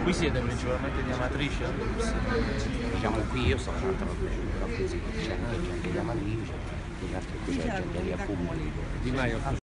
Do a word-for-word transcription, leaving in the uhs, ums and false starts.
Qui siete principalmente di Amatrice? Diciamo qui io sto un'altra però così c'è anche gente di Amatrice, in altri qui c'è gente di Accumulo. Di Maio